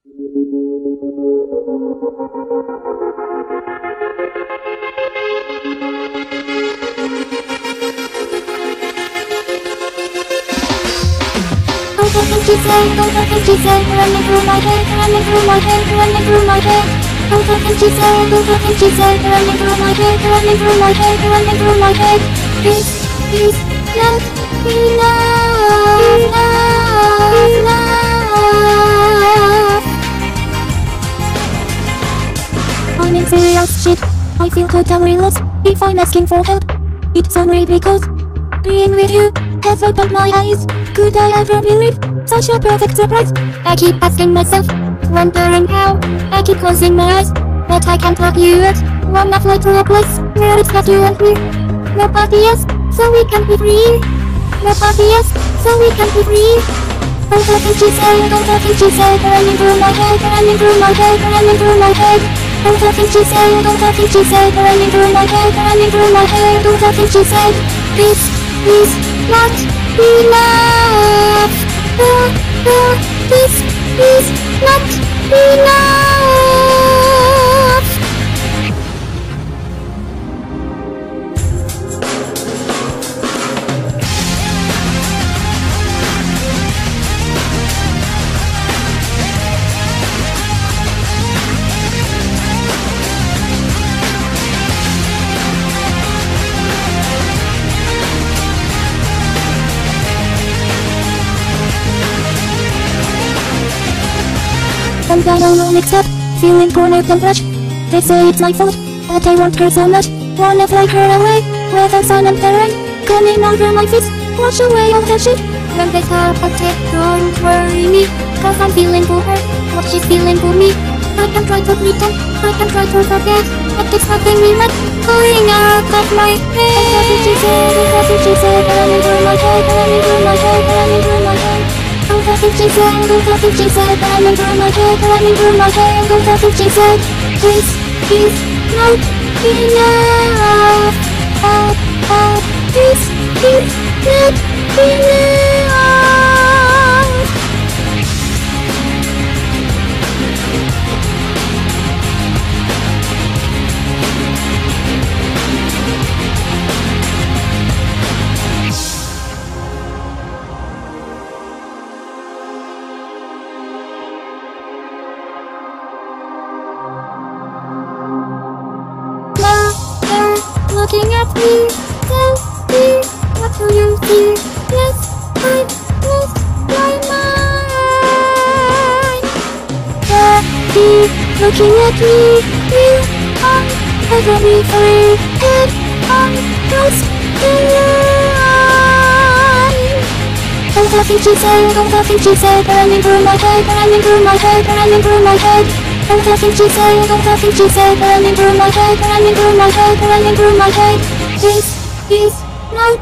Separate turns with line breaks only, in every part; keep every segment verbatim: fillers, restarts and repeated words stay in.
Overthink she said, overthink she said, running through my head, running through my head, running through my head. Overthink she said, overthink she said, running through my head, running through my head, running through my head. This is not enough, enough. I'm in serious shit. I feel totally lost. If I'm asking for help, it's only because being with you has opened my eyes. Could I ever believe such a perfect surprise? I keep asking myself, wondering how. I keep closing my eyes, but I can't lock you out. Wanna fly to a place where it's not you and me. Nobody else, so we can be free. Nobody else, so we can be free. Overthink she said, overthink she said, running through my head, running through my head, running through my head. Overthink she said, overthink she said, running through my head, running through my head. Overthink she said, this is not enough. Uh, uh, this is not enough. I'm got all mixed up, feeling cornered and crushed. They say it's my fault, that I want her so much. Wanna fly her away, where the sun and the rain coming over my face, wash away all that shit. When they talk about it, don't worry me, cause I'm feeling for her, what she's feeling for me. I can try to pretend, I can try to forget, but it's nothing me left going out of my head. Overthink she said, overthink she said, running through my head, running through my head, running through my head. Overthink she said, overthink she said, running through my head, running through my head. Overthink she said, this is not enough. Uh, uh, this is not enough. Looking at me, tell me, what do you see? Yes, I lost my mind. Daddy, looking at me, you are ever be free, and I'm lost in line. Overthink she said, overthink she said, running through my head, running through my head, running through my head. Overthink she said, overthink she said, running through my head, running through my head, running through my head. This is not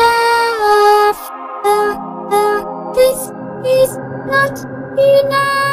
enough. Uh, uh, this is not enough.